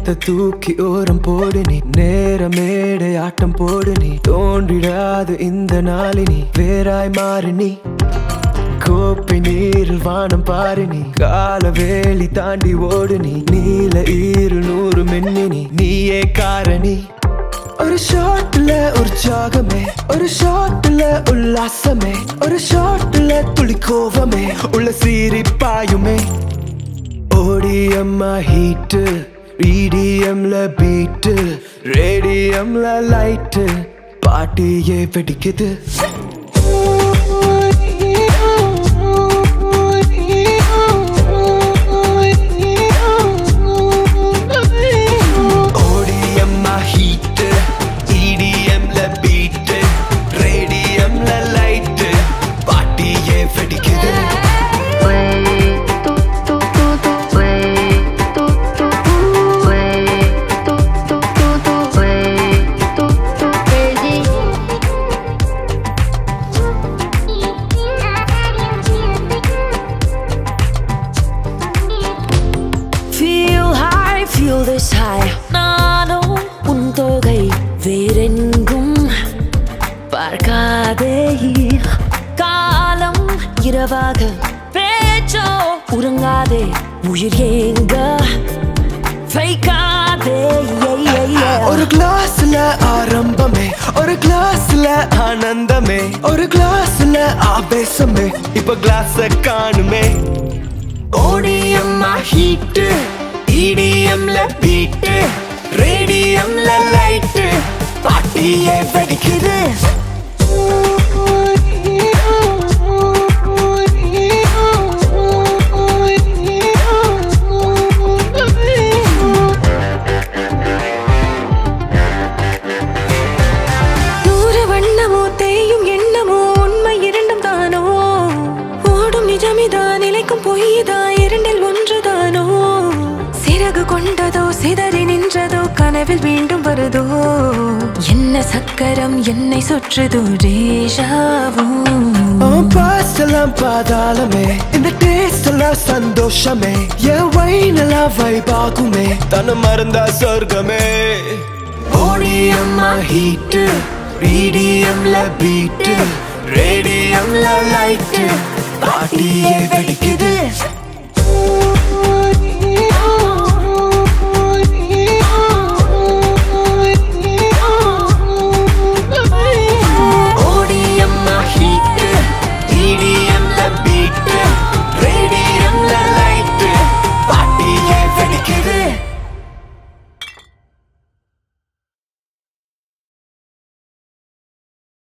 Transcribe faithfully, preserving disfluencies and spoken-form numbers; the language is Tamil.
இதயத்தை தூக்கி ஓரம் போடு நீ, நேர மேடை ஆட்டம் போடு நீ, தோன்றிடாது இந்த நாளினி வேறாய் மாறு நீ. கோப்பை நீரில் வானம் பாரு நீ, கால வேலி தாண்டி ஓடு நீ, நீல ஈரு நூறு மின்னினி நீயே காரணி. ஒரு ஷாட்ல உற்சாகமே, ஒரு ஷாட்ல உல்லாசமே, ஒரு ஷாட்ல துளி கோவமே உள்ள சீறி பாயுமே. ஓடிஎம்மா ஹீட்டு, இடிஎம்ல பீட்டு, ரேடியம்ல லைட்டு, பாட்டியே வெடிக்குது. Feel this high, நானோ உன் தொகை வேறெங்கும் பார்க்காதே. காலம் இரவாக பேச்சோ உறங்காதே, உயிர் ஏங்க வைக்காதே. ஒரு கிளாஸ்ல ஆரம்பமே, ஒரு கிளாஸ்ல ஆனந்தமே, ஒரு கிளாஸ்ல ஆவேசமே, இப்ப கிளாஸ காணுமே. ஓடிஎம்மா ஹீட்டு, இடிஎம்ல பீட்டு, ரேடியம்ல லைட்டு, பாட்டியே வெடிக்குது. நூறு வண்ணமோ தேயும் எண்ணமோ உண்மை இரண்டும் தானோ, ஓடும் நிஜமிதான் நிலைக்கும் பொய்தான் இரண்டில் ஒன்றுதானோ. சிறகு கொண்டதோ சிதறி நின்றதோ கனவில் மீண்டும் வருதோ, என்ன சக்கரம் என்னை சுற்றுதோ டேஜாவோ. பாஸ்டெல்லாம் பாதாளமே, இந்த டேஸ்ட் எல்லாம் சந்தோஷமே, என் வைனெல்லாம் வைபாகுமே, தன்னை மறந்தா சொர்க்கமே. ஓடிஎம்மா ஹீட்டு, இடிஎம்ல பீட்டு, ரேடியம்ல லைட்டு, பாட்டியே வெடிக்குது.